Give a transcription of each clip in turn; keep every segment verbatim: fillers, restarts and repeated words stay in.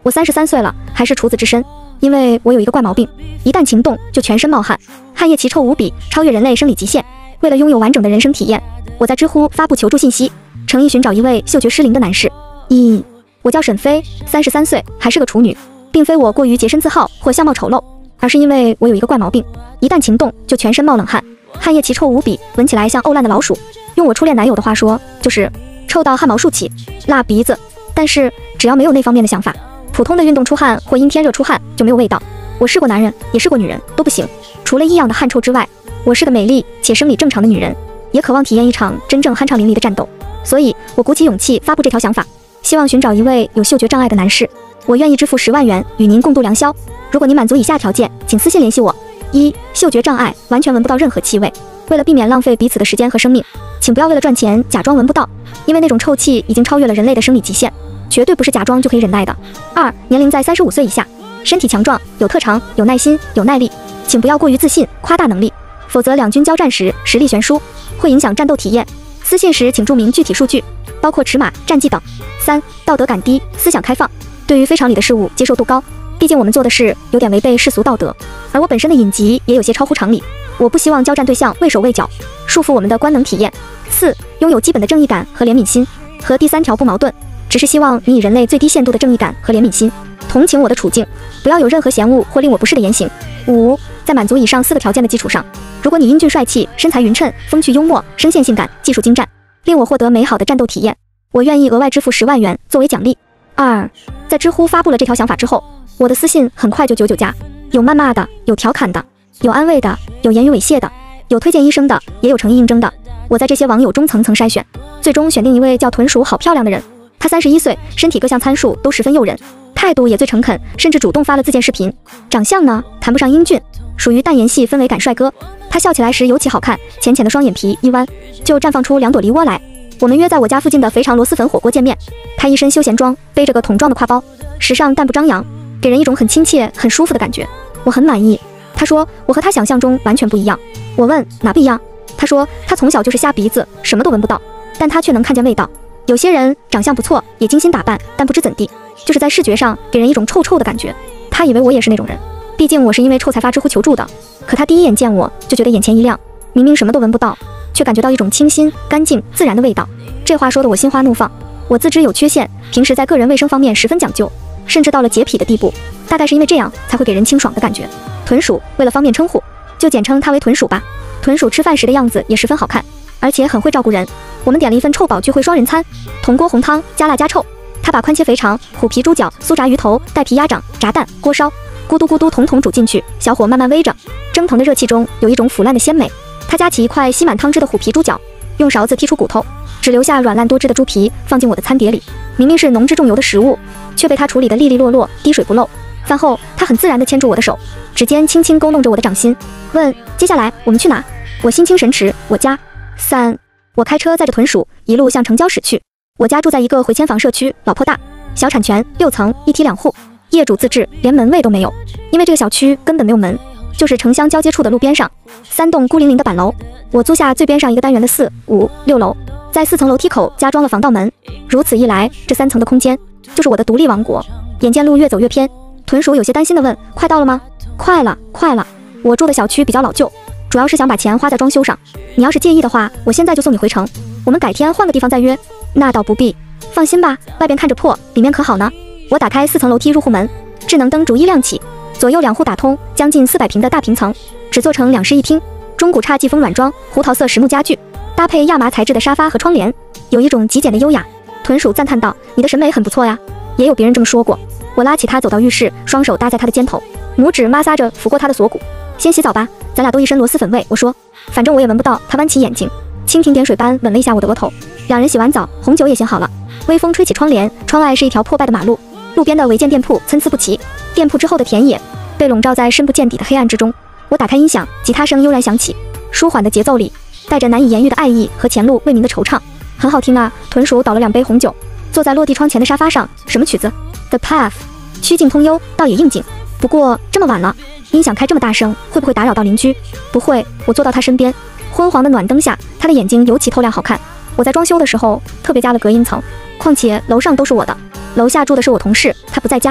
我三十三岁了，还是处子之身，因为我有一个怪毛病，一旦情动就全身冒汗，汗液奇臭无比，超越人类生理极限。为了拥有完整的人生体验，我在知乎发布求助信息，诚意寻找一位嗅觉失灵的男士。一，我叫沈飞，三十三岁，还是个处女，并非我过于洁身自好或相貌丑陋，而是因为我有一个怪毛病，一旦情动就全身冒冷汗，汗液奇臭无比，闻起来像沤烂的老鼠。用我初恋男友的话说，就是臭到汗毛竖起，辣鼻子。但是只要没有那方面的想法，普通的运动出汗或因天热出汗就没有味道。我试过男人，也试过女人，都不行。除了异样的汗臭之外，我是个美丽且生理正常的女人，也渴望体验一场真正酣畅淋漓的战斗。所以我鼓起勇气发布这条想法，希望寻找一位有嗅觉障碍的男士。我愿意支付十万元与您共度良宵。如果您满足以下条件，请私信联系我。一、嗅觉障碍，完全闻不到任何气味。为了避免浪费彼此的时间和生命，请不要为了赚钱假装闻不到，因为那种臭气已经超越了人类的生理极限，绝对不是假装就可以忍耐的。二、年龄在三十五岁以下，身体强壮，有特长，有耐心，有耐力，请不要过于自信，夸大能力，否则两军交战时实力悬殊，会影响战斗体验。私信时请注明具体数据，包括尺码、战绩等。三、道德感低，思想开放，对于非常理的事物接受度高，毕竟我们做的事有点违背世俗道德，而我本身的隐疾也有些超乎常理，我不希望交战对象畏手畏脚，束缚我们的官能体验。四、拥有基本的正义感和怜悯心，和第三条不矛盾，只是希望你以人类最低限度的正义感和怜悯心，同情我的处境，不要有任何嫌恶或令我不适的言行。五、在满足以上四个条件的基础上，如果你英俊帅气，身材匀称，风趣幽默，声线性感，技术精湛，令我获得美好的战斗体验，我愿意额外支付十万元作为奖励。二、在知乎发布了这条想法之后，我的私信很快就九九加，有谩骂的，有调侃的，有安慰的，有言语猥亵的，有推荐医生的，也有诚意应征的。我在这些网友中层层筛选，最终选定一位叫豚鼠好漂亮的人。她三十一岁，身体各项参数都十分诱人，态度也最诚恳，甚至主动发了自荐视频。长相呢，谈不上英俊，属于淡颜系氛围感帅哥。他笑起来时尤其好看，浅浅的双眼皮一弯，就绽放出两朵梨窝来。我们约在我家附近的肥肠螺蛳粉火锅见面。他一身休闲装，背着个桶状的挎包，时尚但不张扬，给人一种很亲切、很舒服的感觉。我很满意。他说我和他想象中完全不一样。我问哪不一样？他说他从小就是瞎鼻子，什么都闻不到，但他却能看见味道。有些人长相不错，也精心打扮，但不知怎地，就是在视觉上给人一种臭臭的感觉。他以为我也是那种人，毕竟我是因为臭才发知乎求助的。可他第一眼见我就觉得眼前一亮，明明什么都闻不到，却感觉到一种清新、干净、自然的味道。这话说得我心花怒放。我自知有缺陷，平时在个人卫生方面十分讲究，甚至到了洁癖的地步，大概是因为这样才会给人清爽的感觉。豚鼠为了方便称呼，就简称它为豚鼠吧。豚鼠吃饭时的样子也十分好看，而且很会照顾人。我们点了一份臭宝聚会双人餐，铜锅红汤加辣加臭。他把宽切肥肠、虎皮猪脚、酥炸鱼头、带皮鸭掌、炸蛋、锅烧，咕嘟咕嘟统统煮进去，小火慢慢煨着，蒸腾的热气中有一种腐烂的鲜美。他夹起一块吸满汤汁的虎皮猪脚，用勺子剔出骨头，只留下软烂多汁的猪皮放进我的餐碟里。明明是浓汁重油的食物，却被他处理得利利落落，滴水不漏。饭后他很自然地牵住我的手，指尖轻轻勾弄着我的掌心，问接下来我们去哪？我心清神驰，我家。三，我开车载着豚鼠一路向城郊驶去。我家住在一个回迁房社区，老破大，小产权，六层，一梯两户，业主自治，连门卫都没有，因为这个小区根本没有门，就是城乡交接处的路边上，三栋孤零零的板楼。我租下最边上一个单元的四、五、六楼，在四层楼梯口加装了防盗门，如此一来，这三层的空间就是我的独立王国。眼见路越走越偏，豚鼠有些担心地问：快到了吗？快了，快了。我住的小区比较老旧，主要是想把钱花在装修上。你要是介意的话，我现在就送你回城，我们改天换个地方再约。那倒不必，放心吧，外边看着破，里面可好呢。我打开四层楼梯入户门，智能灯逐一亮起，左右两户打通，将近四百平的大平层，只做成两室一厅，中古侘寂风软装，胡桃色实木家具，搭配亚麻材质的沙发和窗帘，有一种极简的优雅。豚鼠赞叹道：你的审美很不错呀。也有别人这么说过。我拉起他走到浴室，双手搭在他的肩头，拇指摩挲着拂过他的锁骨。先洗澡吧，咱俩都一身螺蛳粉味。我说，反正我也闻不到。他弯起眼睛，蜻蜓点水般吻了一下我的额头。两人洗完澡，红酒也醒好了。微风吹起窗帘，窗外是一条破败的马路，路边的违建店铺参差不齐，店铺之后的田野被笼罩在深不见底的黑暗之中。我打开音响，吉他声悠然响起，舒缓的节奏里带着难以言喻的爱意和前路未明的惆怅，很好听啊。豚鼠倒了两杯红酒，坐在落地窗前的沙发上。什么曲子？ The Path， 曲径通幽，倒也应景。不过这么晚了，音响开这么大声，会不会打扰到邻居？不会。我坐到他身边，昏黄的暖灯下，他的眼睛尤其透亮好看。我在装修的时候特别加了隔音层，况且楼上都是我的，楼下住的是我同事，他不在家。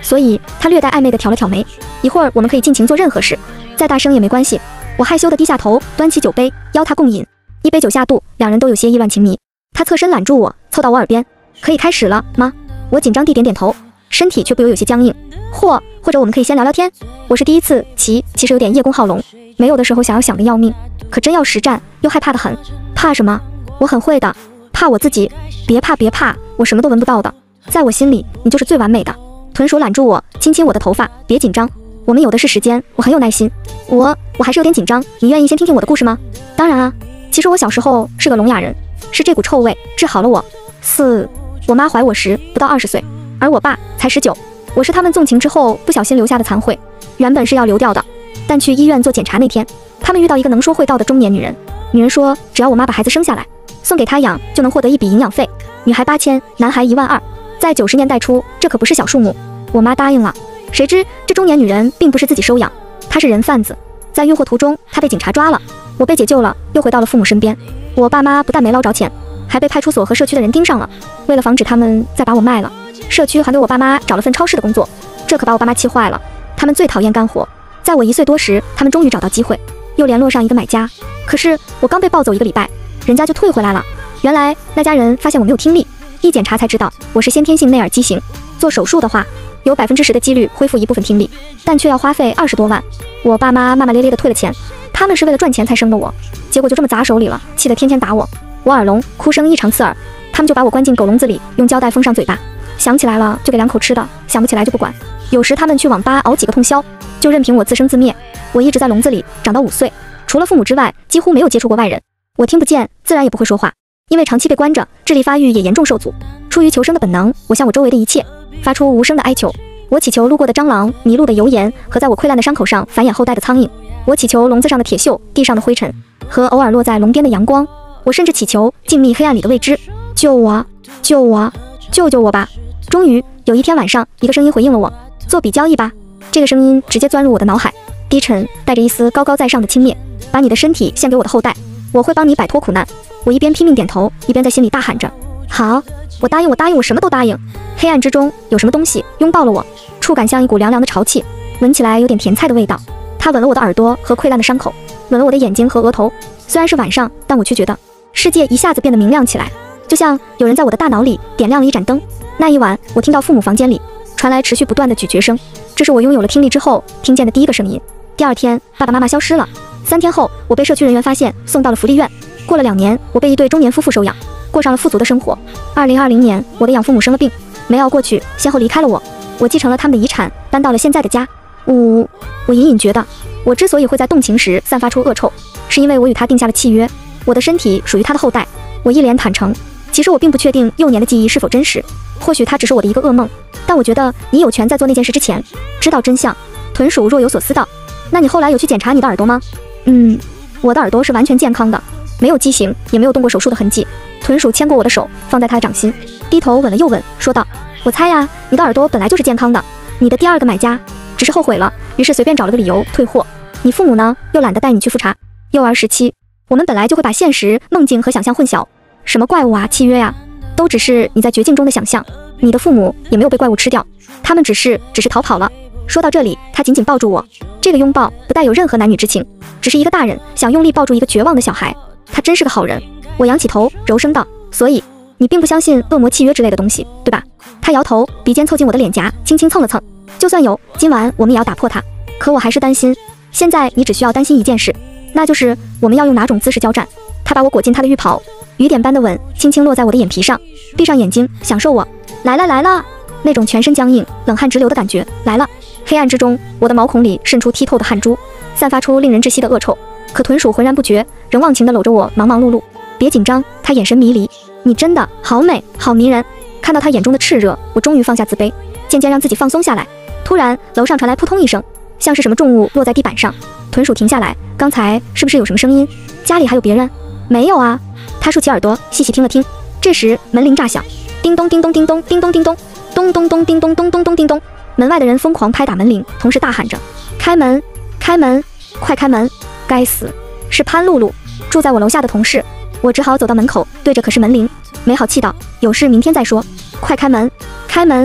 所以他略带暧昧地挑了挑眉。一会儿我们可以尽情做任何事，再大声也没关系。我害羞地低下头，端起酒杯，邀他共饮。一杯酒下肚，两人都有些意乱情迷。他侧身揽住我，凑到我耳边：“可以开始了吗？”我紧张地点点头，身体却不由有些僵硬。或或者我们可以先聊聊天。我是第一次骑，其实有点叶公好龙，没有的时候想要想个要命，可真要实战又害怕得很。怕什么？我很会的。怕我自己。别怕别怕，我什么都闻不到的。在我心里，你就是最完美的。臀手揽住我，亲亲我的头发。别紧张，我们有的是时间，我很有耐心。我我还是有点紧张，你愿意先听听我的故事吗？当然啊，其实我小时候是个聋哑人，是这股臭味治好了我。四，我妈怀我时不到二十岁，而我爸才十九。我是他们纵情之后不小心留下的残秽，原本是要流掉的，但去医院做检查那天，他们遇到一个能说会道的中年女人。女人说，只要我妈把孩子生下来，送给她养，就能获得一笔营养费，女孩八千，男孩一万二。在九十年代初，这可不是小数目。我妈答应了，谁知这中年女人并不是自己收养，她是人贩子。在运货途中，她被警察抓了，我被解救了，又回到了父母身边。我爸妈不但没捞着钱，还被派出所和社区的人盯上了。为了防止他们再把我卖了，社区还给我爸妈找了份超市的工作，这可把我爸妈气坏了。他们最讨厌干活。在我一岁多时，他们终于找到机会，又联络上一个买家。可是我刚被抱走一个礼拜，人家就退回来了。原来那家人发现我没有听力，一检查才知道我是先天性内耳畸形。做手术的话，有百分之十的几率恢复一部分听力，但却要花费二十多万。我爸妈骂骂咧咧的退了钱，他们是为了赚钱才生的我，结果就这么砸手里了，气得天天打我。我耳聋，哭声异常刺耳，他们就把我关进狗笼子里，用胶带封上嘴巴，想起来了就给两口吃的，想不起来就不管。有时他们去网吧熬几个通宵，就任凭我自生自灭。我一直在笼子里长到五岁，除了父母之外，几乎没有接触过外人。我听不见，自然也不会说话，因为长期被关着，智力发育也严重受阻。出于求生的本能，我向我周围的一切发出无声的哀求。我祈求路过的蟑螂、迷路的油盐和在我溃烂的伤口上繁衍后代的苍蝇。我祈求笼子上的铁锈、地上的灰尘和偶尔落在笼边的阳光。我甚至祈求静谧黑暗里的未知。救我！救我！救救我吧！终于有一天晚上，一个声音回应了我：做笔交易吧。这个声音直接钻入我的脑海，低沉，带着一丝高高在上的轻蔑。把你的身体献给我的后代，我会帮你摆脱苦难。我一边拼命点头，一边在心里大喊着：好，我答应，我答应，我什么都答应。黑暗之中有什么东西拥抱了我，触感像一股凉凉的潮气，闻起来有点甜菜的味道。它吻了我的耳朵和溃烂的伤口，吻了我的眼睛和额头。虽然是晚上，但我却觉得世界一下子变得明亮起来，就像有人在我的大脑里点亮了一盏灯。那一晚，我听到父母房间里传来持续不断的咀嚼声，这是我拥有了听力之后听见的第一个声音。第二天，爸爸妈妈消失了。三天后，我被社区人员发现，送到了福利院。过了两年，我被一对中年夫妇收养，过上了富足的生活。二零二零年，我的养父母生了病，没熬过去，先后离开了我。我继承了他们的遗产，搬到了现在的家。呜，我隐隐觉得，我之所以会在动情时散发出恶臭，是因为我与他定下了契约，我的身体属于他的后代。我一脸坦诚，其实我并不确定幼年的记忆是否真实，或许它只是我的一个噩梦。但我觉得你有权在做那件事之前知道真相。豚鼠若有所思道：那你后来有去检查你的耳朵吗？嗯，我的耳朵是完全健康的，没有畸形，也没有动过手术的痕迹。豚鼠牵过我的手，放在他的掌心，低头吻了又吻，说道：我猜呀，你的耳朵本来就是健康的。你的第二个买家只是后悔了，于是随便找了个理由退货。你父母呢，又懒得带你去复查。幼儿时期，我们本来就会把现实、梦境和想象混淆，什么怪物啊、契约呀、啊，都只是你在绝境中的想象。你的父母也没有被怪物吃掉，他们只是只是逃跑了。说到这里，他紧紧抱住我，这个拥抱不带有任何男女之情，只是一个大人想用力抱住一个绝望的小孩。他真是个好人。我仰起头，柔声道：所以你并不相信恶魔契约之类的东西，对吧？他摇头，鼻尖凑近我的脸颊，轻轻蹭了蹭。就算有，今晚我们也要打破它。可我还是担心。现在你只需要担心一件事，那就是我们要用哪种姿势交战。他把我裹进他的浴袍，雨点般的吻轻轻落在我的眼皮上。闭上眼睛，享受我来了来了那种全身僵硬、冷汗直流的感觉来了。黑暗之中，我的毛孔里渗出剔透的汗珠，散发出令人窒息的恶臭。可豚鼠浑然不觉，仍忘情地搂着我，忙忙碌碌。别紧张，他眼神迷离。你真的好美，好迷人。看到他眼中的炽热，我终于放下自卑，渐渐让自己放松下来。突然，楼上传来扑通一声，像是什么重物落在地板上。豚鼠停下来，刚才是不是有什么声音？家里还有别人？没有啊。他竖起耳朵，细细听了听。这时门铃炸响，叮咚叮咚叮咚叮咚叮咚，咚咚咚叮咚咚咚咚叮咚。门外的人疯狂拍打门铃，同时大喊着：开门，开门，快开门！该死，是潘露露，住在我楼下的同事。我只好走到门口，对着可是门铃，没好气道：有事明天再说，快开门，开门！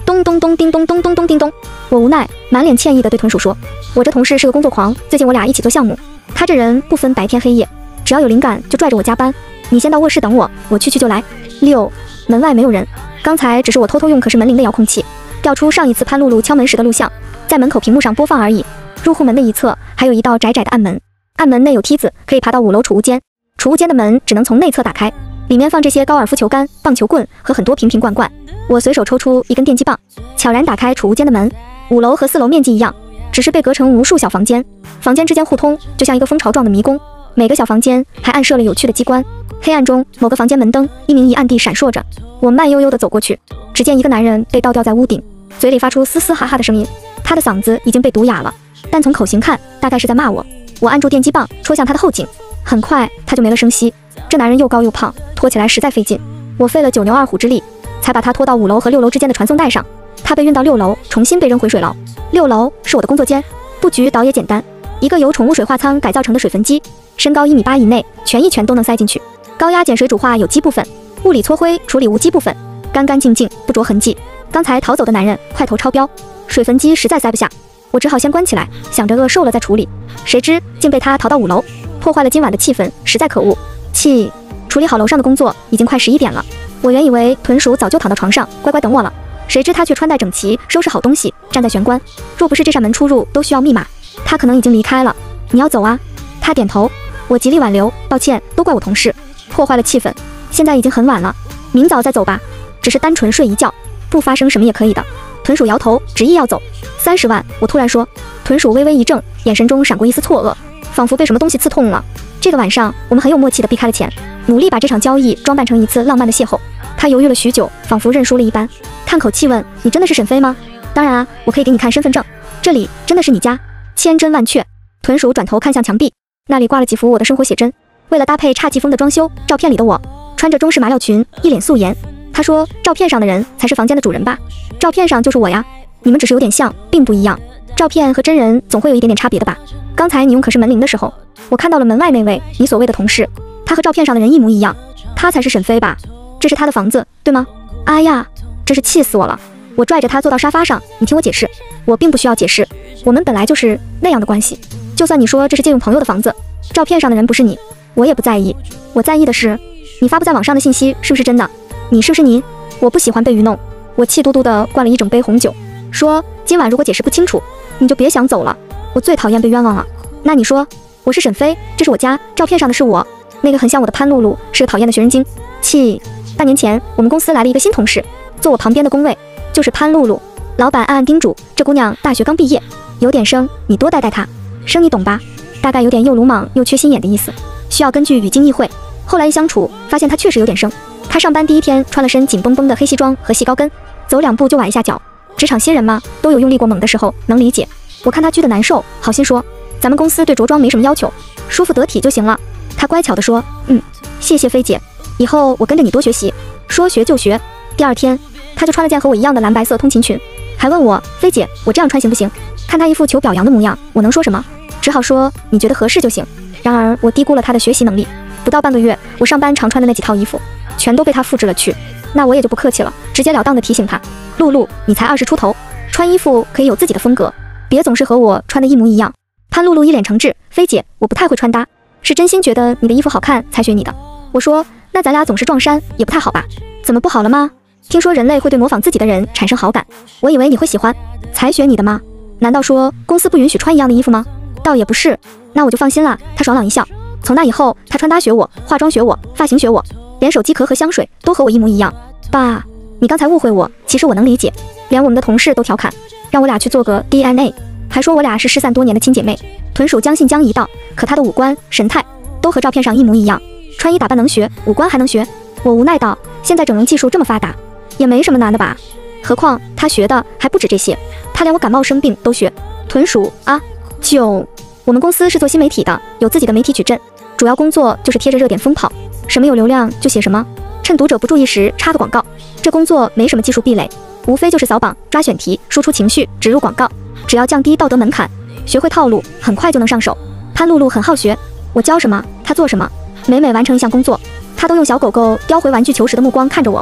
咚咚咚叮咚咚咚咚叮咚。我无奈，满脸歉意地对豚鼠说：“我这同事是个工作狂，最近我俩一起做项目，他这人不分白天黑夜，只要有灵感就拽着我加班。你先到卧室等我，我去去就来。”六，门外没有人，刚才只是我偷偷用可视门铃的遥控器调出上一次潘露露敲门时的录像，在门口屏幕上播放而已。入户门的一侧还有一道窄窄的暗门，暗门内有梯子，可以爬到五楼储物间。储物间的门只能从内侧打开，里面放这些高尔夫球杆、棒球棍和很多瓶瓶罐罐。我随手抽出一根电击棒，悄然打开储物间的门。五楼和四楼面积一样，只是被隔成无数小房间，房间之间互通，就像一个蜂巢状的迷宫。每个小房间还暗设了有趣的机关。黑暗中，某个房间门灯一明一暗地闪烁着。我慢悠悠地走过去，只见一个男人被倒吊在屋顶，嘴里发出嘶嘶哈哈的声音。他的嗓子已经被毒哑了，但从口型看，大概是在骂我。我按住电击棒，戳向他的后颈，很快他就没了声息。这男人又高又胖，拖起来实在费劲，我费了九牛二虎之力，才把他拖到五楼和六楼之间的传送带上。他被运到六楼，重新被扔回水牢。六楼是我的工作间，布局倒也简单，一个由宠物水化仓改造成的水焚机，身高一米八以内，全一拳都能塞进去。高压碱水煮化有机部分，物理搓灰处理无机部分，干干净净，不着痕迹。刚才逃走的男人块头超标，水焚机实在塞不下，我只好先关起来，想着饿瘦了再处理。谁知竟被他逃到五楼，破坏了今晚的气氛，实在可恶。气，处理好楼上的工作，已经快十一点了。我原以为豚鼠早就躺到床上，乖乖等我了，谁知他却穿戴整齐，收拾好东西，站在玄关。若不是这扇门出入都需要密码，他可能已经离开了。你要走啊？他点头。我极力挽留，抱歉，都怪我同事，破坏了气氛。现在已经很晚了，明早再走吧。只是单纯睡一觉，不发生什么也可以的。豚鼠摇头，执意要走。三十万，我突然说。豚鼠微微一怔，眼神中闪过一丝错愕，仿佛被什么东西刺痛了。这个晚上，我们很有默契地避开了钱，努力把这场交易装扮成一次浪漫的邂逅。他犹豫了许久，仿佛认输了一般，叹口气问：“你真的是沈飞吗？”“当然啊，我可以给你看身份证。这里真的是你家？”千真万确。豚鼠转头看向墙壁，那里挂了几幅我的生活写真。为了搭配侘寂风的装修，照片里的我穿着中式麻料裙，一脸素颜。他说：“照片上的人才是房间的主人吧？照片上就是我呀，你们只是有点像，并不一样。照片和真人总会有一点点差别的吧？刚才你用可视门铃的时候，我看到了门外那位你所谓的同事，他和照片上的人一模一样，他才是沈飞吧？这是他的房子，对吗？”哎呀，真是气死我了！我拽着他坐到沙发上，你听我解释。我并不需要解释，我们本来就是那样的关系。就算你说这是借用朋友的房子，照片上的人不是你，我也不在意。我在意的是，你发布在网上的信息是不是真的？你是不是你？我不喜欢被愚弄。我气嘟嘟地灌了一整杯红酒，说今晚如果解释不清楚，你就别想走了。我最讨厌被冤枉了。那你说，我是沈飞，这是我家，照片上的是我，那个很像我的潘露露是个讨厌的学人精。气！半年前我们公司来了一个新同事，坐我旁边的工位，就是潘露露。老板暗暗叮嘱，这姑娘大学刚毕业，有点生，你多带带她。生你懂吧？大概有点又鲁莽又缺心眼的意思，需要根据语境意会。后来一相处，发现她确实有点生。她上班第一天穿了身紧绷绷的黑西装和细高跟，走两步就崴一下脚。职场新人嘛，都有用力过猛的时候，能理解。我看她拘得难受，好心说，咱们公司对着装没什么要求，舒服得体就行了。她乖巧地说，嗯，谢谢飞姐，以后我跟着你多学习。说学就学。第二天，她就穿了件和我一样的蓝白色通勤裙，还问我，飞姐，我这样穿行不行？看她一副求表扬的模样，我能说什么？只好说你觉得合适就行。然而我低估了她的学习能力，不到半个月，我上班常穿的那几套衣服全都被她复制了去。那我也就不客气了，直截了当地提醒她，露露，你才二十出头，穿衣服可以有自己的风格，别总是和我穿的一模一样。潘露露一脸诚挚，飞姐，我不太会穿搭，是真心觉得你的衣服好看才学你的。我说，那咱俩总是撞衫也不太好吧？怎么不好了吗？听说人类会对模仿自己的人产生好感，我以为你会喜欢，才学你的吗？难道说公司不允许穿一样的衣服吗？倒也不是，那我就放心了。他爽朗一笑，从那以后，他穿搭学我，化妆学我，发型学我，连手机壳和香水都和我一模一样。爸，你刚才误会我，其实我能理解。连我们的同事都调侃，让我俩去做个 D N A， 还说我俩是失散多年的亲姐妹。豚鼠将信将疑道，可他的五官神态都和照片上一模一样，穿衣打扮能学，五官还能学。我无奈道，现在整容技术这么发达，也没什么难的吧？何况他学的还不止这些，他连我感冒生病都学。豚鼠啊，就我们公司是做新媒体的，有自己的媒体矩阵，主要工作就是贴着热点疯跑，什么有流量就写什么，趁读者不注意时插个广告。这工作没什么技术壁垒，无非就是扫榜、抓选题、输出情绪、植入广告，只要降低道德门槛，学会套路，很快就能上手。潘露露很好学，我教什么她做什么，每每完成一项工作，她都用小狗狗叼回玩具球时的目光看着我，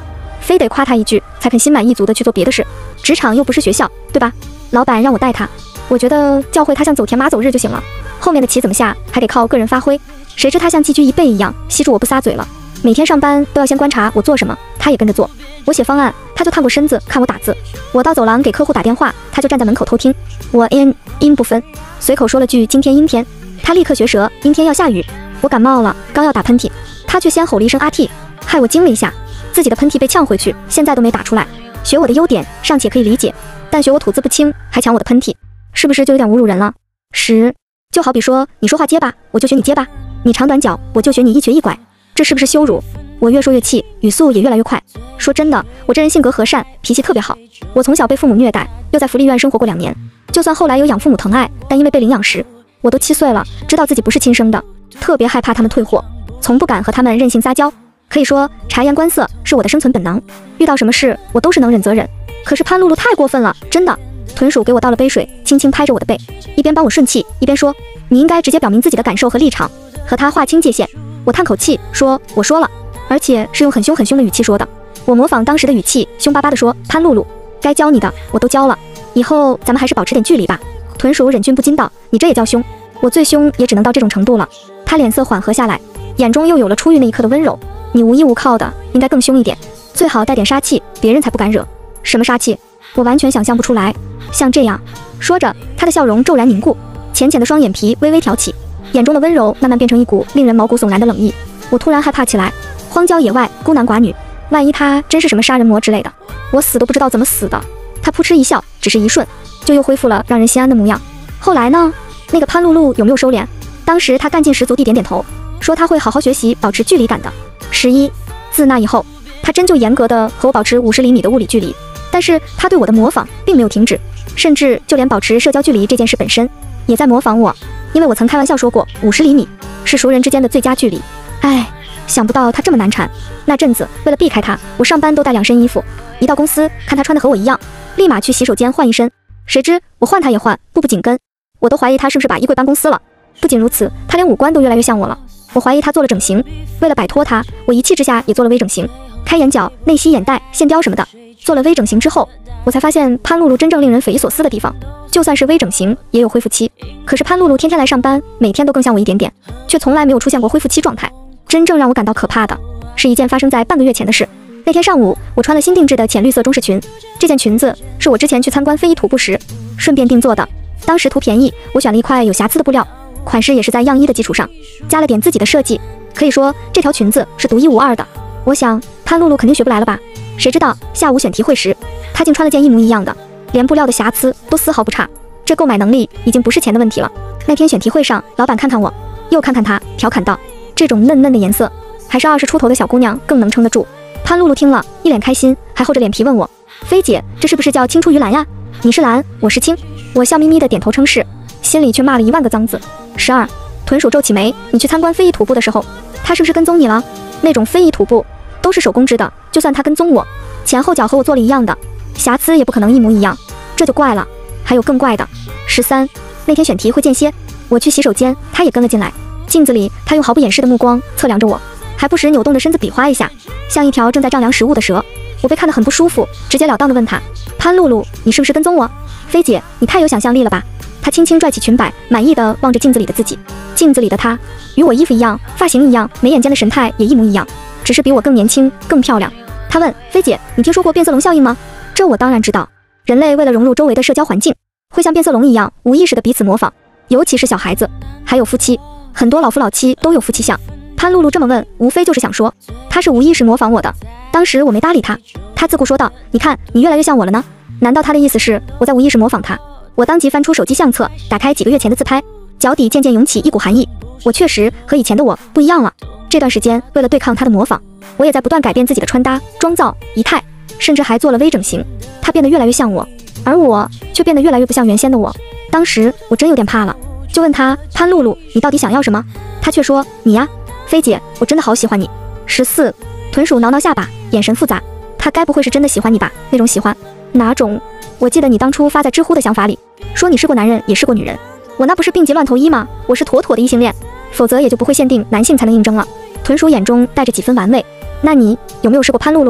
非得夸他一句才肯心满意足的去做别的事。职场又不是学校，对吧？老板让我带他，我觉得教会他像走田马走日就行了，后面的棋怎么下还得靠个人发挥。谁知他像寄居一辈一样吸住我不撒嘴了，每天上班都要先观察我做什么，他也跟着做。我写方案，他就探过身子看我打字；我到走廊给客户打电话，他就站在门口偷听。我 n 音不分，随口说了句今天阴天，他立刻学舌阴天要下雨。我感冒了，刚要打喷嚏，他却先吼了一声阿 T， 害我惊了一下，自己的喷嚏被呛回去，现在都没打出来。学我的优点尚且可以理解，但学我吐字不清还抢我的喷嚏，是不是就有点侮辱人了？十，就好比说你说话结巴，我就学你结巴；你长短脚，我就学你一瘸一拐，这是不是羞辱？我越说越气，语速也越来越快。说真的，我这人性格和善，脾气特别好。我从小被父母虐待，又在福利院生活过两年，就算后来有养父母疼爱，但因为被领养时，我都七岁了，知道自己不是亲生的，特别害怕他们退货，从不敢和他们任性撒娇。可以说察言观色是我的生存本能，遇到什么事我都是能忍则忍。可是潘露露太过分了，真的。豚鼠给我倒了杯水，轻轻拍着我的背，一边帮我顺气，一边说，你应该直接表明自己的感受和立场，和他划清界限。我叹口气说，我说了，而且是用很凶很凶的语气说的。我模仿当时的语气，凶巴巴地说，潘露露，该教你的我都教了，以后咱们还是保持点距离吧。豚鼠忍俊不禁道，你这也叫凶？我最凶也只能到这种程度了。他脸色缓和下来，眼中又有了出狱那一刻的温柔。你无依无靠的，应该更凶一点，最好带点杀气，别人才不敢惹。什么杀气？我完全想象不出来。像这样说着，他的笑容骤然凝固，浅浅的双眼皮微微挑起，眼中的温柔慢慢变成一股令人毛骨悚然的冷意。我突然害怕起来，荒郊野外，孤男寡女，万一他真是什么杀人魔之类的，我死都不知道怎么死的。他扑哧一笑，只是一瞬，就又恢复了让人心安的模样。后来呢？那个潘露露有没有收敛？当时他干劲十足地点点头，说他会好好学习，保持距离感的。十一，自那以后，他真就严格的和我保持五十厘米的物理距离，但是他对我的模仿并没有停止，甚至就连保持社交距离这件事本身也在模仿我，因为我曾开玩笑说过五十厘米是熟人之间的最佳距离。唉，想不到他这么难缠。那阵子为了避开他，我上班都带两身衣服，一到公司看他穿的和我一样，立马去洗手间换一身。谁知我换他也换，步步紧跟，我都怀疑他是不是把衣柜搬公司了。不仅如此，他连五官都越来越像我了，我怀疑他做了整形。为了摆脱他，我一气之下也做了微整形，开眼角、内吸眼袋、线雕什么的。做了微整形之后，我才发现潘露露真正令人匪夷所思的地方，就算是微整形也有恢复期，可是潘露露天天来上班，每天都更像我一点点，却从来没有出现过恢复期状态。真正让我感到可怕的是一件发生在半个月前的事。那天上午，我穿了新定制的浅绿色中式裙，这件裙子是我之前去参观非遗徒步时顺便定做的，当时图便宜，我选了一块有瑕疵的布料，款式也是在样衣的基础上加了点自己的设计，可以说这条裙子是独一无二的。我想潘露露肯定学不来了吧，谁知道下午选题会时，她竟穿了件一模一样的，连布料的瑕疵都丝毫不差，这购买能力已经不是钱的问题了。那天选题会上，老板看看我，又看看她，调侃道，这种嫩嫩的颜色，还是二十出头的小姑娘更能撑得住。潘露露听了一脸开心，还厚着脸皮问我，菲姐，这是不是叫青出于蓝呀？你是蓝，我是青。我笑眯眯的点头称是，心里却骂了一万个脏字。十二，豚鼠皱起眉，你去参观非遗徒步的时候，他是不是跟踪你了？那种非遗徒步都是手工织的，就算他跟踪我，前后脚和我做了一样的，瑕疵也不可能一模一样，这就怪了。还有更怪的。十三，那天选题会间歇，我去洗手间，他也跟了进来。镜子里，他用毫不掩饰的目光测量着我，还不时扭动着身子比划一下，像一条正在丈量食物的蛇。我被看得很不舒服，直截了当地问他，潘露露，你是不是跟踪我？菲姐，你太有想象力了吧。他轻轻拽起裙摆，满意的望着镜子里的自己。镜子里的他与我衣服一样，发型一样，眉眼间的神态也一模一样，只是比我更年轻更漂亮。他问，菲姐，你听说过变色龙效应吗？这我当然知道，人类为了融入周围的社交环境，会像变色龙一样无意识的彼此模仿，尤其是小孩子，还有夫妻，很多老夫老妻都有夫妻相。潘露露这么问，无非就是想说他是无意识模仿我的。当时我没搭理他，他自顾说道，你看你越来越像我了呢。难道他的意思是我在无意识模仿他？我当即翻出手机相册，打开几个月前的自拍，脚底渐渐涌起一股寒意。我确实和以前的我不一样了。这段时间为了对抗他的模仿，我也在不断改变自己的穿搭、妆造、仪态，甚至还做了微整形。他变得越来越像我，而我却变得越来越不像原先的我。当时我真有点怕了，就问他，潘露露，你到底想要什么？他却说，你呀，菲姐，我真的好喜欢你。十四，豚鼠挠挠下巴，眼神复杂，他该不会是真的喜欢你吧？那种喜欢，哪种？我记得你当初发在知乎的想法里，说你试过男人也试过女人，我那不是病急乱投医吗？我是妥妥的异性恋，否则也就不会限定男性才能应征了。豚鼠眼中带着几分玩味，那你有没有试过潘露露？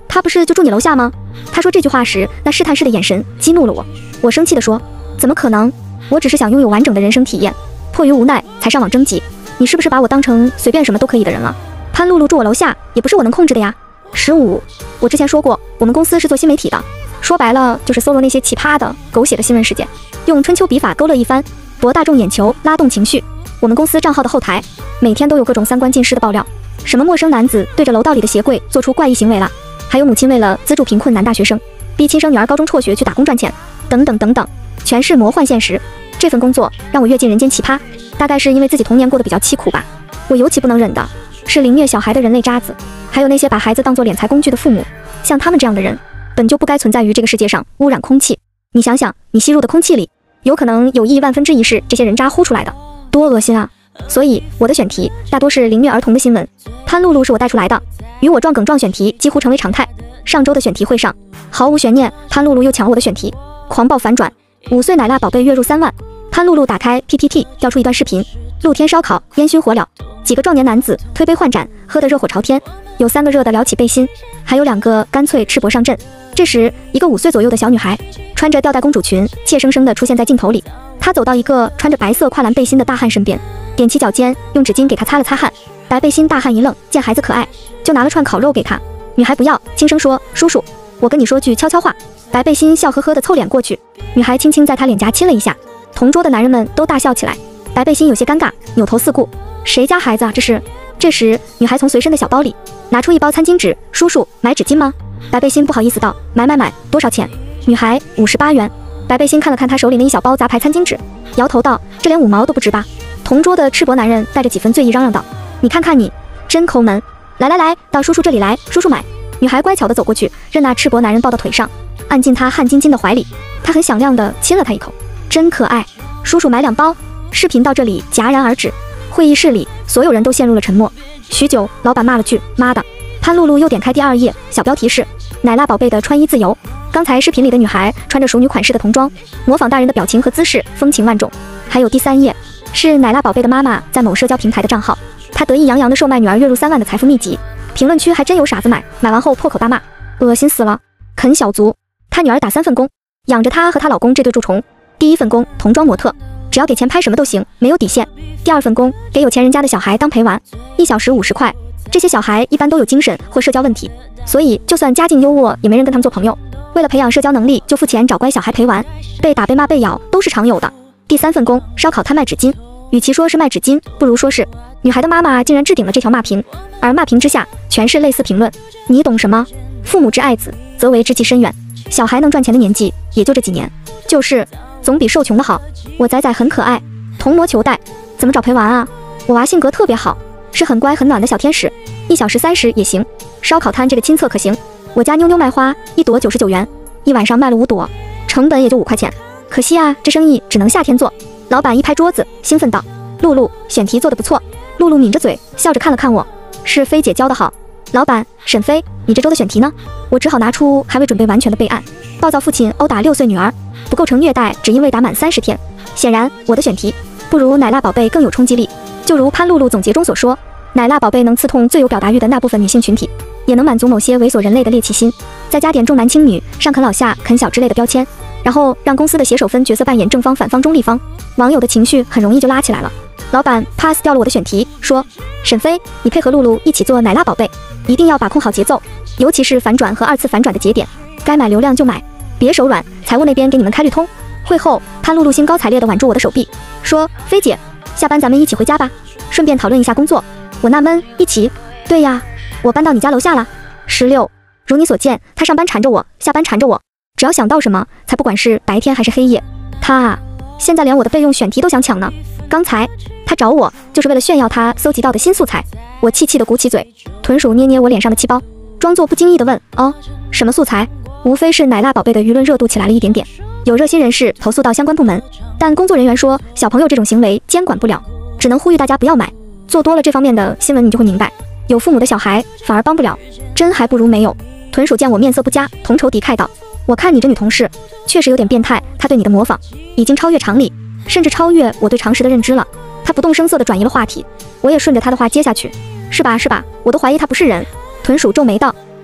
他不是就住你楼下吗？他说这句话时，那试探式的眼神激怒了我。我生气地说，怎么可能？我只是想拥有完整的人生体验，迫于无奈才上网征集。你是不是把我当成随便什么都可以的人了？潘露露住我楼下也不是我能控制的呀。十五，我之前说过，我们公司是做新媒体的，说白了就是搜罗那些奇葩的、狗血的新闻事件，用春秋笔法勾勒一番，博大众眼球，拉动情绪。我们公司账号的后台每天都有各种三观尽失的爆料，什么陌生男子对着楼道里的鞋柜做出怪异行为了，还有母亲为了资助贫困男大学生，逼亲生女儿高中辍学去打工赚钱，等等等等，全是魔幻现实。这份工作让我阅尽人间奇葩，大概是因为自己童年过得比较凄苦吧。我尤其不能忍的是凌虐小孩的人类渣子，还有那些把孩子当作敛财工具的父母。像他们这样的人本就不该存在于这个世界上，污染空气。你想想，你吸入的空气里有可能有亿万分之一是这些人渣呼出来的，多恶心啊！所以我的选题大多是凌虐儿童的新闻。潘露露是我带出来的，与我撞梗撞选题几乎成为常态。上周的选题会上，毫无悬念，潘露露又抢了我的选题，狂暴反转。五岁奶辣宝贝月入三万。潘露露打开 P P T 调出一段视频，露天烧烤，烟熏火燎，几个壮年男子推杯换盏，喝得热火朝天，有三个热得撩起背心，还有两个干脆赤膊上阵。这时，一个五岁左右的小女孩穿着吊带公主裙，怯生生地出现在镜头里。她走到一个穿着白色跨栏背心的大汉身边，踮起脚尖，用纸巾给他擦了擦汗。白背心大汉一愣，见孩子可爱，就拿了串烤肉给他。女孩不要，轻声说：“叔叔，我跟你说句悄悄话。”白背心笑呵呵地凑脸过去，女孩轻轻在他脸颊亲了一下。同桌的男人们都大笑起来，白背心有些尴尬，扭头四顾，谁家孩子啊这是？这时，女孩从随身的小包里拿出一包餐巾纸，叔叔，买纸巾吗？白背心不好意思道，买买买，多少钱？女孩，五十八元。白背心看了看他手里那一小包杂牌餐巾纸，摇头道，这连五毛都不值吧？同桌的赤膊男人带着几分醉意嚷嚷道，你看看你，真抠门！来来来，到叔叔这里来，叔叔买。女孩乖巧地走过去，任那赤膊男人抱到腿上，按进他汗津津的怀里，他很响亮地亲了他一口，真可爱。叔叔买两包。视频到这里戛然而止，会议室里所有人都陷入了沉默。许久，老板骂了句妈的。潘露露又点开第二页，小标题是奶辣宝贝的穿衣自由。刚才视频里的女孩穿着熟女款式的童装，模仿大人的表情和姿势，风情万种。还有第三页是奶辣宝贝的妈妈在某社交平台的账号，她得意洋洋地售卖女儿月入三万的财富秘籍，评论区还真有傻子买，买完后破口大骂，恶心死了，啃小卒。她女儿打三份工，养着她和她老公这对蛀虫。第一份工童装模特，只要给钱拍什么都行，没有底线。第二份工给有钱人家的小孩当陪玩，一小时五十块。这些小孩一般都有精神或社交问题，所以就算家境优渥也没人跟他们做朋友。为了培养社交能力，就付钱找乖小孩陪玩，被打被骂被咬都是常有的。第三份工烧烤摊卖纸巾，与其说是卖纸巾，不如说是女孩的妈妈竟然置顶了这条骂评，而骂评之下全是类似评论，你懂什么？父母之爱子，则为知其深远。小孩能赚钱的年纪也就这几年，就是总比受穷的好。我仔仔很可爱，童模求带，怎么找陪玩啊？我娃性格特别好，是很乖很暖的小天使，一小时三十也行。烧烤摊这个亲测可行，我家妞妞卖花，一朵九十九元，一晚上卖了五朵，成本也就五块钱。可惜啊，这生意只能夏天做。老板一拍桌子，兴奋道：“露露，选题做得不错。”露露抿着嘴，笑着看了看我，是菲姐教得好。老板，沈飞，你这周的选题呢？我只好拿出还未准备完全的备案。暴躁父亲殴打六岁女儿，不构成虐待，只因未打满三十天。显然，我的选题不如奶辣宝贝更有冲击力。就如潘露露总结中所说，奶辣宝贝能刺痛最有表达欲的那部分女性群体，也能满足某些猥琐人类的猎奇心，再加点重男轻女、上啃老下啃小之类的标签，然后让公司的写手分角色扮演正方、反方、中立方，网友的情绪很容易就拉起来了。老板 pass 掉了我的选题，说：“沈飞，你配合露露一起做奶辣宝贝，一定要把控好节奏，尤其是反转和二次反转的节点，该买流量就买，别手软，财务那边给你们开绿通。”会后，潘露露兴高采烈地挽住我的手臂，说：“菲姐，下班咱们一起回家吧，顺便讨论一下工作。”我纳闷，一起？对呀，我搬到你家楼下了。十六，如你所见，他上班缠着我，下班缠着我，只要想到什么，才不管是白天还是黑夜。他啊，现在连我的备用选题都想抢呢。刚才他找我就是为了炫耀他搜集到的新素材。我气气地鼓起嘴，豚鼠捏捏我脸上的气包，装作不经意地问：“哦，什么素材？”无非是奶辣宝贝的舆论热度起来了一点点，有热心人士投诉到相关部门，但工作人员说小朋友这种行为监管不了，只能呼吁大家不要买。做多了这方面的新闻，你就会明白，有父母的小孩反而帮不了，真还不如没有。豚鼠见我面色不佳，同仇敌忾道：“我看你这女同事确实有点变态，她对你的模仿已经超越常理，甚至超越我对常识的认知了。”她不动声色地转移了话题，我也顺着她的话接下去：“是吧是吧，我都怀疑她不是人。”豚鼠皱眉道：“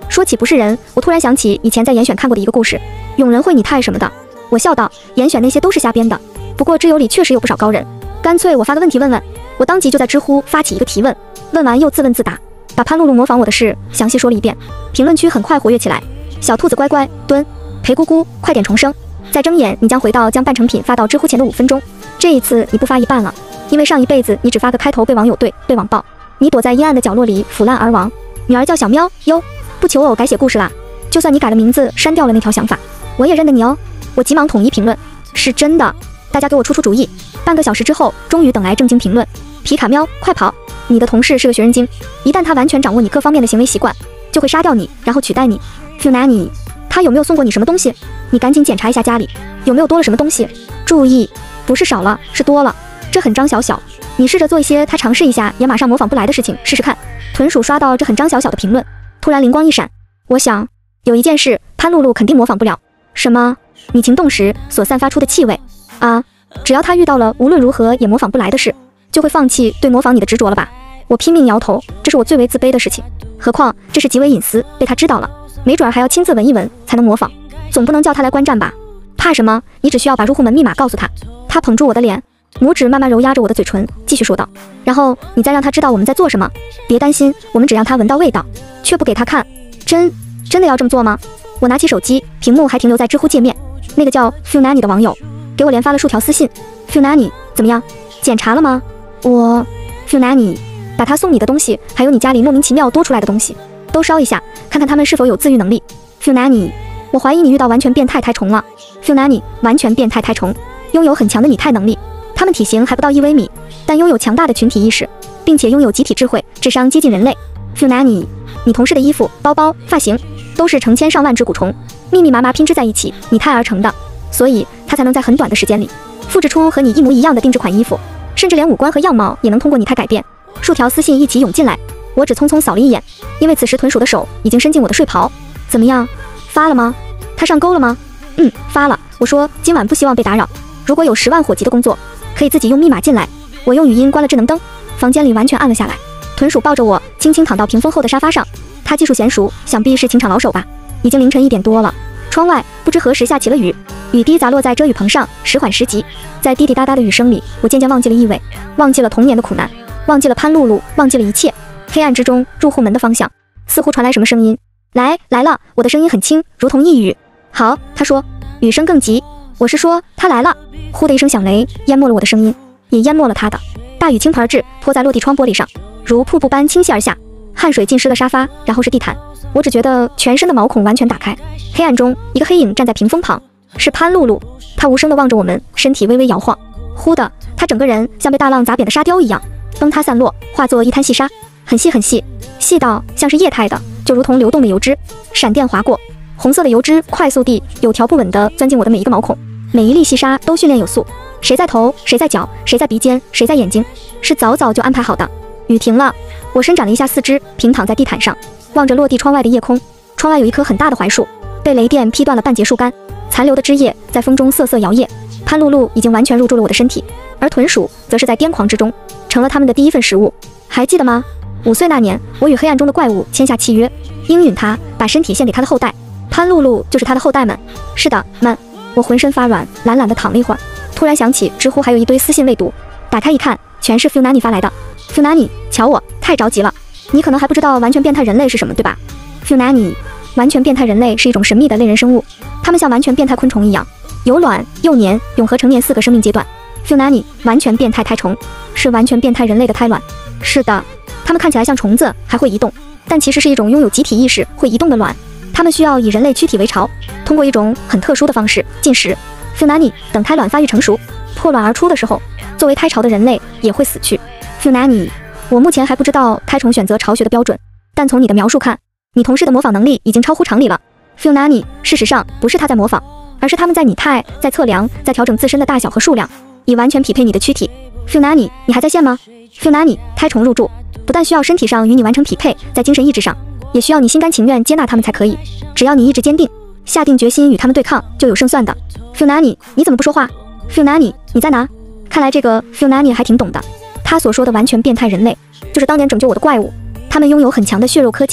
说起不是人，我突然想起以前在严选看过的一个故事，永人会拟态什么的。我笑道，严选那些都是瞎编的，不过知友里确实有不少高人，干脆我发个问题问问。我当即就在知乎发起一个提问，问完又自问自答，把潘露露模仿我的事详细说了一遍。评论区很快活跃起来，小兔子乖乖蹲，裴姑姑快点重生，再睁眼你将回到将半成品发到知乎前的五分钟，这一次你不发一半了，因为上一辈子你只发个开头被网友对被网暴，你躲在阴暗的角落里腐烂而亡。女儿叫小喵哟，不求偶改写故事啦，就算你改了名字删掉了那条想法，我也认得你哦。我急忙统一评论，是真的，大家给我出出主意。半个小时之后，终于等来正经评论，皮卡喵快跑，你的同事是个学人精，一旦他完全掌握你各方面的行为习惯，就会杀掉你，然后取代你。Funani， 他有没有送过你什么东西？你赶紧检查一下家里有没有多了什么东西，注意，不是少了，是多了，这很张小小。你试着做一些他尝试一下也马上模仿不来的事情，试试看。豚鼠刷到这很张小小的评论，突然灵光一闪，我想有一件事潘露露肯定模仿不了。什么？你情动时所散发出的气味啊？只要他遇到了无论如何也模仿不来的事，就会放弃对模仿你的执着了吧？我拼命摇头，这是我最为自卑的事情，何况这是极为隐私，被他知道了，没准还要亲自闻一闻才能模仿，总不能叫他来观战吧？怕什么？你只需要把入户门密码告诉他。他捧住我的脸，拇指慢慢揉压着我的嘴唇，继续说道，然后你再让他知道我们在做什么，别担心，我们只让他闻到味道，却不给他看。真真的要这么做吗？我拿起手机，屏幕还停留在知乎界面，那个叫 Funani 的网友给我连发了数条私信。 Funani 怎么样，检查了吗？我 Funani 把他送你的东西还有你家里莫名其妙多出来的东西都烧一下，看看他们是否有自愈能力。 Funani 我怀疑你遇到完全变态胎虫了。 Funani 完全变态胎虫拥有很强的拟态能力，他们体型还不到一微米，但拥有强大的群体意识，并且拥有集体智慧，智商接近人类。 Funani 你同事的衣服、包包、发型都是成千上万只蛊虫密密麻麻拼织在一起拟态而成的，所以他才能在很短的时间里复制出和你一模一样的定制款衣服，甚至连五官和样貌也能通过拟态改变。数条私信一起涌进来，我只匆匆扫了一眼，因为此时豚鼠的手已经伸进我的睡袍。怎么样，发了吗？他上钩了吗？嗯，发了。我说今晚不希望被打扰，如果有十万火急的工作，可以自己用密码进来。我用语音关了智能灯，房间里完全暗了下来。豚鼠抱着我轻轻躺到屏风后的沙发上，他技术娴熟，想必是情场老手吧。已经凌晨一点多了，窗外不知何时下起了雨，雨滴砸落在遮雨棚上，时缓时急。在滴滴答答的雨声里，我渐渐忘记了意味，忘记了童年的苦难，忘记了潘露露，忘记了一切。黑暗之中，入户门的方向似乎传来什么声音。来来了，我的声音很轻，如同一语。好，他说。雨声更急，我是说他来了。呼的一声响雷，淹没了我的声音，也淹没了他的。大雨倾盆至，泼在落地窗玻璃上，如瀑布般倾泻而下，汗水浸湿了沙发，然后是地毯。我只觉得全身的毛孔完全打开。黑暗中，一个黑影站在屏风旁，是潘露露。她无声地望着我们，身体微微摇晃。忽的，她整个人像被大浪砸扁的沙雕一样崩塌散落，化作一滩细沙，很细很细，细到像是液态的，就如同流动的油脂。闪电划过，红色的油脂快速地有条不紊地钻进我的每一个毛孔，每一粒细沙都训练有素，谁在头，谁在脚，谁在鼻尖，谁在眼睛，是早早就安排好的。雨停了，我伸展了一下四肢，平躺在地毯上，望着落地窗外的夜空。窗外有一棵很大的槐树，被雷电劈断了半截树干，残留的枝叶在风中瑟瑟摇曳。潘露露已经完全入住了我的身体，而豚鼠则是在癫狂之中，成了他们的第一份食物。还记得吗？五岁那年，我与黑暗中的怪物签下契约，应允他把身体献给他的后代。潘露露就是他的后代们。是的，们。我浑身发软，懒懒地躺了一会儿，突然想起知乎还有一堆私信未读，打开一看，全是 Funani 发来的。Funani， 瞧我，太着急了。你可能还不知道完全变态人类是什么，对吧 ？Funani， 完全变态人类是一种神秘的类人生物，它们像完全变态昆虫一样，有卵、幼年、永和成年四个生命阶段。Funani， 完全变态胎虫，是完全变态人类的胎卵。是的，它们看起来像虫子，还会移动，但其实是一种拥有集体意识、会移动的卵。它们需要以人类躯体为巢，通过一种很特殊的方式进食。Funani， 等胎卵发育成熟，破卵而出的时候，作为胎巢的人类也会死去。Funani， 我目前还不知道胎虫选择巢穴的标准，但从你的描述看，你同事的模仿能力已经超乎常理了。Funani， 事实上不是他在模仿，而是他们在拟态、在测量、在调整自身的大小和数量，以完全匹配你的躯体。Funani， 你还在线吗 ？Funani， 胎虫入住，不但需要身体上与你完成匹配，在精神意志上，也需要你心甘情愿接纳他们才可以。只要你意志坚定，下定决心与他们对抗，就有胜算的。Funani， 你怎么不说话 ？Funani， 你在哪？看来这个 Funani 还挺懂的。他所说的完全变态人类，就是当年拯救我的怪物。他们拥有很强的血肉科技，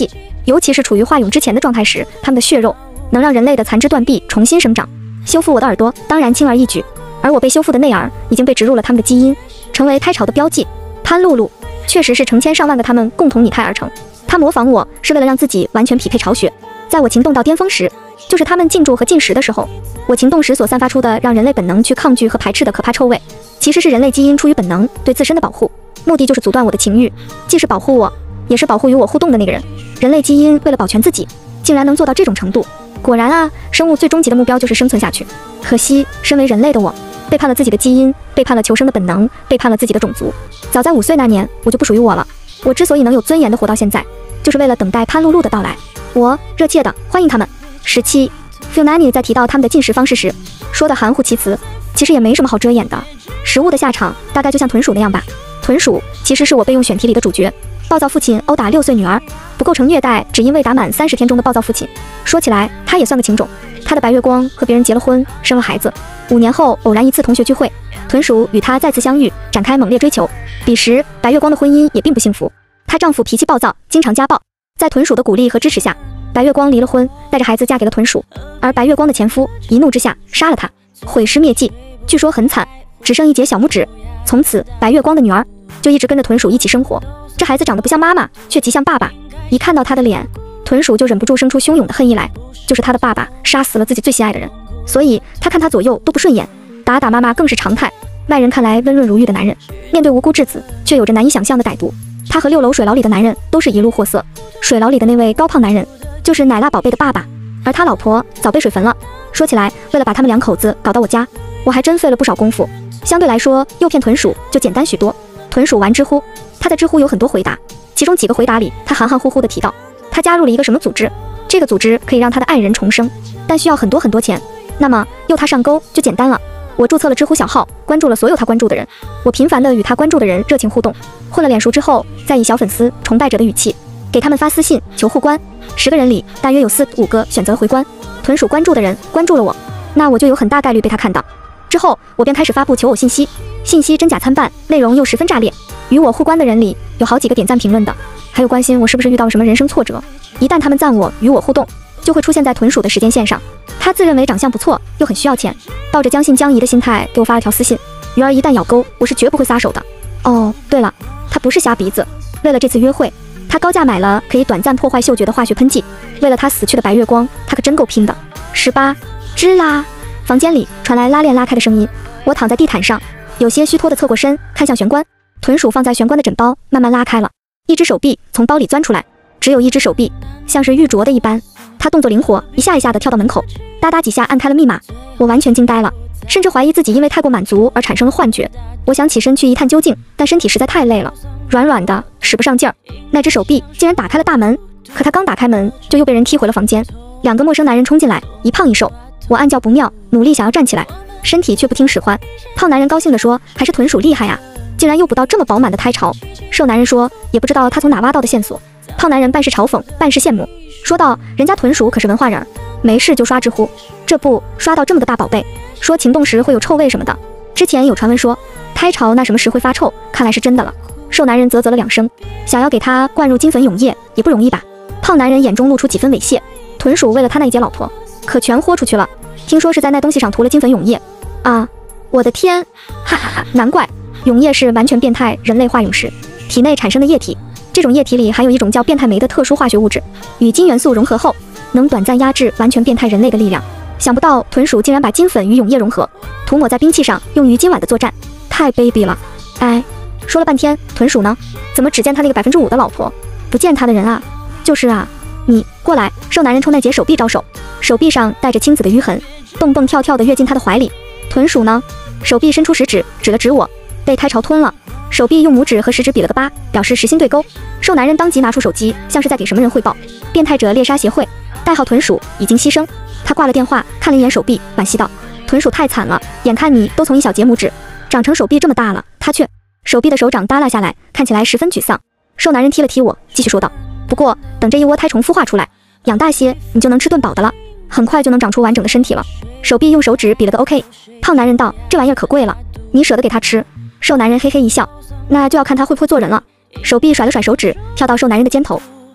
尤其是处于化蛹之前的状态时，它们的血肉能让人类的残肢断臂重新生长，修复我的耳朵当然轻而易举。而我被修复的内耳已经被植入了它们的基因，成为胎巢的标记。潘露露确实是成千上万个它们共同拟态而成，它模仿我是为了让自己完全匹配巢穴。在我情动到巅峰时，就是它们进驻和进食的时候，我情动时所散发出的让人类本能去抗拒和排斥的可怕臭味，其实是人类基因出于本能对自身的保护，目的就是阻断我的情欲，既是保护我，也是保护与我互动的那个人。人类基因为了保全自己，竟然能做到这种程度。果然啊，生物最终极的目标就是生存下去。可惜，身为人类的我，背叛了自己的基因，背叛了求生的本能，背叛了自己的种族。早在五岁那年，我就不属于我了。我之所以能有尊严地活到现在，就是为了等待潘露露的到来。我热切地欢迎他们。十七 Funani 在提到他们的进食方式时，说的含糊其辞，其实也没什么好遮掩的。食物的下场大概就像豚鼠那样吧。豚鼠其实是我备用选题里的主角，暴躁父亲殴打六岁女儿，不构成虐待，只因未达满三十天中的暴躁父亲。说起来，他也算个情种。他的白月光和别人结了婚，生了孩子。五年后，偶然一次同学聚会，豚鼠与他再次相遇，展开猛烈追求。彼时，白月光的婚姻也并不幸福，她丈夫脾气暴躁，经常家暴。在豚鼠的鼓励和支持下，白月光离了婚，带着孩子嫁给了豚鼠。而白月光的前夫一怒之下杀了她，毁尸灭迹，据说很惨，只剩一截小拇指。从此，白月光的女儿就一直跟着豚鼠一起生活。这孩子长得不像妈妈，却极像爸爸。一看到他的脸，豚鼠就忍不住生出汹涌的恨意来，就是他的爸爸杀死了自己最心爱的人，所以他看他左右都不顺眼，打打骂骂更是常态。外人看来温润如玉的男人，面对无辜稚子却有着难以想象的歹毒。他和六楼水牢里的男人都是一路货色，水牢里的那位高胖男人就是奶酪宝贝的爸爸，而他老婆早被水焚了。说起来，为了把他们两口子搞到我家，我还真费了不少功夫。相对来说，诱骗豚鼠就简单许多。豚鼠玩知乎，他在知乎有很多回答，其中几个回答里，他含含糊糊地提到他加入了一个什么组织，这个组织可以让他的爱人重生，但需要很多很多钱。那么诱他上钩就简单了。我注册了知乎小号，关注了所有他关注的人，我频繁地与他关注的人热情互动。混了脸熟之后，再以小粉丝崇拜者的语气给他们发私信求互关。十个人里大约有四五个选择回关。豚鼠关注的人关注了我，那我就有很大概率被他看到。之后我便开始发布求偶信息，信息真假参半，内容又十分炸裂。与我互关的人里有好几个点赞评论的，还有关心我是不是遇到了什么人生挫折。一旦他们赞我与我互动，就会出现在豚鼠的时间线上。他自认为长相不错，又很需要钱，抱着将信将疑的心态给我发了条私信。鱼儿一旦咬钩，我是绝不会撒手的。哦，对了，他不是瞎鼻子，为了这次约会，他高价买了可以短暂破坏嗅觉的化学喷剂。为了他死去的白月光，他可真够拼的。十八，吱啦！房间里传来拉链拉开的声音，我躺在地毯上，有些虚脱地侧过身，看向玄关。豚鼠放在玄关的枕包慢慢拉开了，一只手臂从包里钻出来，只有一只手臂，像是玉镯的一般。他动作灵活，一下一下地跳到门口，哒哒几下按开了密码。我完全惊呆了，甚至怀疑自己因为太过满足而产生了幻觉。我想起身去一探究竟，但身体实在太累了，软软的，使不上劲儿。那只手臂竟然打开了大门，可他刚打开门，就又被人踢回了房间。两个陌生男人冲进来，一胖一瘦。我暗叫不妙，努力想要站起来，身体却不听使唤。胖男人高兴地说：“还是豚鼠厉害呀，竟然诱捕到这么饱满的胎巢。”瘦男人说：“也不知道他从哪挖到的线索。”胖男人半是嘲讽，半是羡慕，说道：“人家豚鼠可是文化人，没事就刷知乎，这不刷到这么个大宝贝，说情动时会有臭味什么的。之前有传闻说胎巢那什么时会发臭，看来是真的了。”瘦男人啧啧了两声，想要给他灌入金粉涌液也不容易吧？胖男人眼中露出几分猥亵。豚鼠为了他那一截老婆，可全豁出去了。听说是在那东西上涂了金粉涌液啊！我的天，哈哈哈！难怪涌液是完全变态人类化蛹时体内产生的液体，这种液体里含有一种叫变态酶的特殊化学物质，与金元素融合后，能短暂压制完全变态人类的力量。想不到豚鼠竟然把金粉与涌液融合，涂抹在兵器上，用于今晚的作战，太卑鄙了！哎，说了半天，豚鼠呢？怎么只见他那个百分之五的老婆，不见他的人啊？就是啊，你过来！瘦男人冲那截手臂招手，手臂上带着青紫的淤痕，蹦蹦跳跳的跃进他的怀里。豚鼠呢？手臂伸出食指，指了指我，被胎巢吞了。手臂用拇指和食指比了个八，表示实心对勾。瘦男人当即拿出手机，像是在给什么人汇报。变态者猎杀协会，代号豚鼠已经牺牲。他挂了电话，看了一眼手臂，惋惜道：“豚鼠太惨了，眼看你都从一小节拇指长成手臂这么大了，他却……”手臂的手掌耷拉下来，看起来十分沮丧。瘦男人踢了踢我，继续说道：“不过等这一窝胎虫孵化出来，养大些，你就能吃顿饱的了，很快就能长出完整的身体了。”手臂用手指比了个 OK。胖男人道：“这玩意儿可贵了，你舍得给他吃？”瘦男人嘿嘿一笑：“那就要看他会不会做人了。”手臂甩了甩手指，跳到瘦男人的肩头，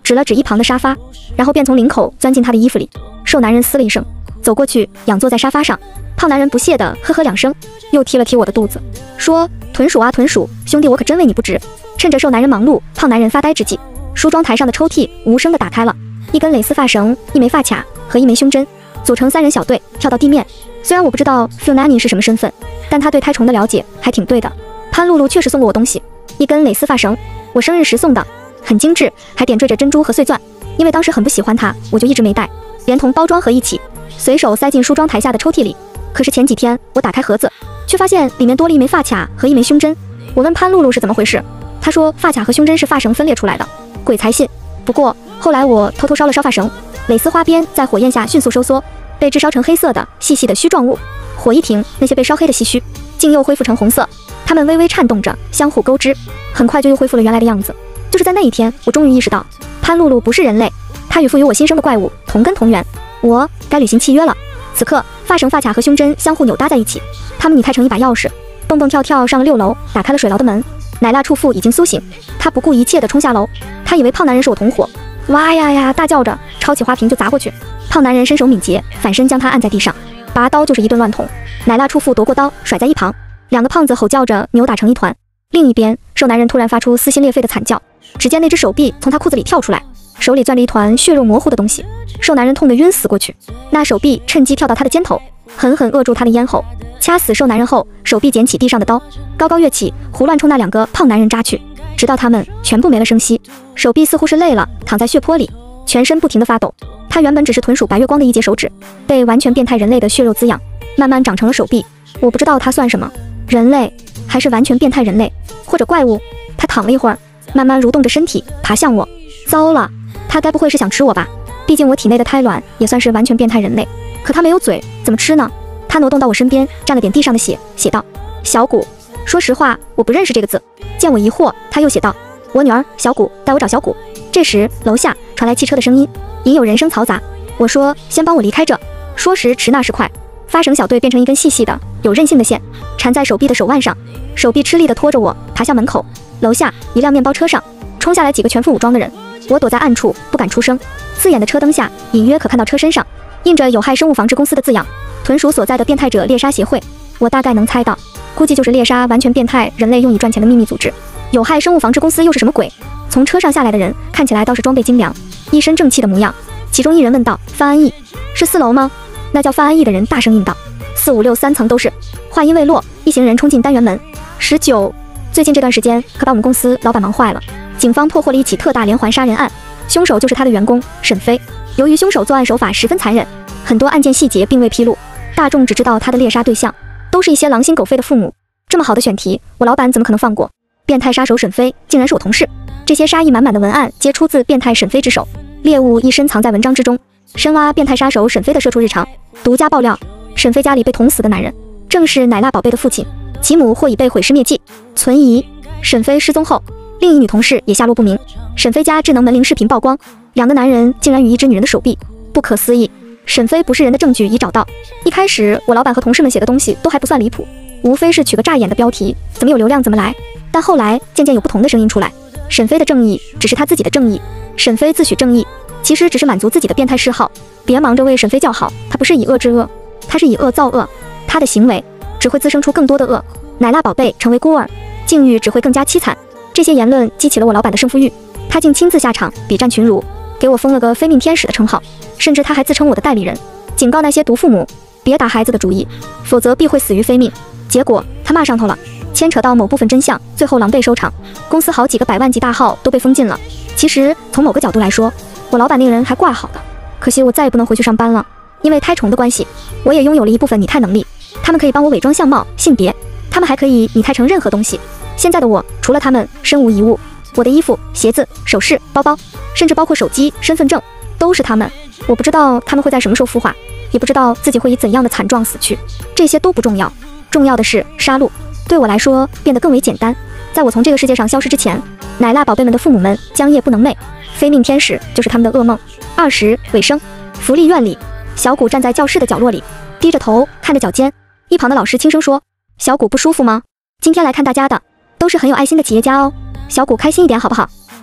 指了指一旁的沙发，然后便从领口钻进他的衣服里。瘦男人嘶了一声，走过去仰坐在沙发上。胖男人不屑地呵呵两声，又踢了踢我的肚子，说：“豚鼠啊豚鼠，兄弟我可真为你不值。”趁着瘦男人忙碌，胖男人发呆之际，梳妆台上的抽屉无声地打开了，一根蕾丝发绳、一枚发卡和一枚胸针组成三人小队跳到地面。虽然我不知道 Funani 是什么身份，但他对胎虫的了解还挺对的。潘露露确实送过我东西，一根蕾丝发绳，我生日时送的，很精致，还点缀着珍珠和碎钻。因为当时很不喜欢它，我就一直没带，连同包装盒一起随手塞进梳妆台下的抽屉里。可是前几天我打开盒子，却发现里面多了一枚发卡和一枚胸针。我问潘露露是怎么回事，她说发卡和胸针是发绳分裂出来的，鬼才信。不过后来我偷偷烧了烧发绳，蕾丝花边在火焰下迅速收缩，被炙烧成黑色的细细的须状物。火一停，那些被烧黑的细须竟又恢复成红色，它们微微颤动着，相互勾织，很快就又恢复了原来的样子。就是在那一天，我终于意识到潘露露不是人类，她与富有我新生的怪物同根同源，我该履行契约了。此刻发绳、发卡和胸针相互扭搭在一起，它们拟态成一把钥匙，蹦蹦跳跳上了六楼，打开了水牢的门。奶酪处妇已经苏醒，她不顾一切地冲下楼，她以为胖男人是我同伙，哇呀呀大叫着抄起花瓶就砸过去。胖男人身手敏捷，反身将她按在地上，拔刀就是一顿乱捅。奶酪处妇夺过刀甩在一旁，两个胖子吼叫着扭打成一团。另一边，瘦男人突然发出撕心裂肺的惨叫，只见那只手臂从他裤子里跳出来，手里攥着一团血肉模糊的东西。瘦男人痛得晕死过去，那手臂趁机跳到他的肩头，狠狠扼住他的咽喉。掐死瘦男人后，手臂捡起地上的刀，高高跃起，胡乱冲那两个胖男人扎去，直到他们全部没了声息。手臂似乎是累了，躺在血泊里，全身不停地发抖。他原本只是豚鼠白月光的一截手指，被完全变态人类的血肉滋养，慢慢长成了手臂。我不知道他算什么，人类还是完全变态人类，或者怪物。他躺了一会儿，慢慢蠕动着身体爬向我。糟了，他该不会是想吃我吧？毕竟我体内的胎卵也算是完全变态人类，可他没有嘴，怎么吃呢？他挪动到我身边，蘸了点地上的血，写道：“小谷。”说实话，我不认识这个字。见我疑惑，他又写道：“我女儿小谷，带我找小谷。”这时，楼下传来汽车的声音，隐有人声嘈杂。我说：“先帮我离开这。”说时迟，那时快，发绳小队变成一根细细的、有韧性的线，缠在手臂的手腕上。手臂吃力地拖着我爬向门口。楼下一辆面包车上冲下来几个全副武装的人，我躲在暗处不敢出声。刺眼的车灯下，隐约可看到车身上印着有害生物防治公司的字样，豚鼠所在的变态者猎杀协会。我大概能猜到，估计就是猎杀完全变态人类用以赚钱的秘密组织。有害生物防治公司又是什么鬼？从车上下来的人看起来倒是装备精良，一身正气的模样。其中一人问道：“范安逸，是四楼吗？”那叫范安逸的人大声应道：“四五六三层都是。”话音未落，一行人冲进单元门。十九，最近这段时间可把我们公司老板忙坏了。警方破获了一起特大连环杀人案，凶手就是他的员工沈飞。由于凶手作案手法十分残忍，很多案件细节并未披露，大众只知道他的猎杀对象都是一些狼心狗肺的父母。这么好的选题，我老板怎么可能放过？变态杀手沈飞竟然是我同事，这些杀意满满的文案皆出自变态沈飞之手，猎物亦深藏在文章之中。深挖变态杀手沈飞的社畜日常，独家爆料：沈飞家里被捅死的男人正是奶酪宝贝的父亲，其母或已被毁尸灭迹。存疑：沈飞失踪后，另一女同事也下落不明。沈飞家智能门铃视频曝光，两个男人竟然与一只女人的手臂，不可思议。沈飞不是人的证据已找到。一开始我老板和同事们写的东西都还不算离谱，无非是取个扎眼的标题，怎么有流量怎么来。但后来渐渐有不同的声音出来，沈飞的正义只是他自己的正义，沈飞自诩正义，其实只是满足自己的变态嗜好。别忙着为沈飞叫好，他不是以恶制恶，他是以恶造恶，他的行为只会滋生出更多的恶。奶酪宝贝成为孤儿，境遇只会更加凄惨。这些言论激起了我老板的胜负欲，他竟亲自下场比战群儒，给我封了个非命天使的称号，甚至他还自称我的代理人，警告那些毒父母别打孩子的主意，否则必会死于非命。结果他骂上头了，牵扯到某部分真相，最后狼狈收场，公司好几个百万级大号都被封禁了。其实从某个角度来说，我老板那个人还怪好的，可惜我再也不能回去上班了，因为胎虫的关系，我也拥有了一部分拟态能力，他们可以帮我伪装相貌、性别，他们还可以拟态成任何东西。现在的我除了他们身无一物，我的衣服、鞋子、首饰、包包，甚至包括手机、身份证，都是他们。我不知道他们会在什么时候孵化，也不知道自己会以怎样的惨状死去，这些都不重要，重要的是杀戮对我来说变得更为简单。在我从这个世界上消失之前，奶酪宝贝们的父母们将夜不能寐，非命天使就是他们的噩梦。二十尾声，福利院里，小谷站在教室的角落里，低着头看着脚尖。一旁的老师轻声说：“小谷不舒服吗？今天来看大家的都是很有爱心的企业家哦，小谷开心一点好不好？”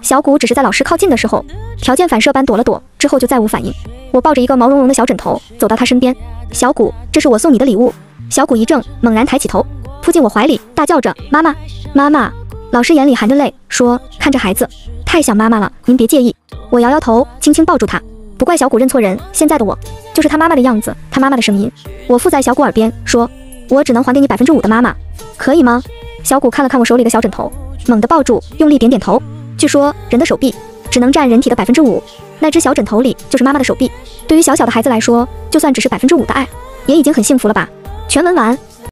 小谷只是在老师靠近的时候，条件反射般躲了躲，之后就再无反应。我抱着一个毛茸茸的小枕头走到他身边，小谷，这是我送你的礼物。小谷一怔，猛然抬起头，扑进我怀里，大叫着妈妈，妈妈。老师眼里含着泪，说，看着孩子，太想妈妈了，您别介意。我摇摇头，轻轻抱住他。不怪小谷认错人，现在的我就是他妈妈的样子，他妈妈的声音。我附在小谷耳边说，我只能还给你百分之五的妈妈，可以吗？小谷看了看我手里的小枕头，猛地抱住，用力点点头。据说人的手臂只能占人体的百分之五，那只小枕头里就是妈妈的手臂。对于小小的孩子来说，就算只是百分之五的爱，也已经很幸福了吧。全文完。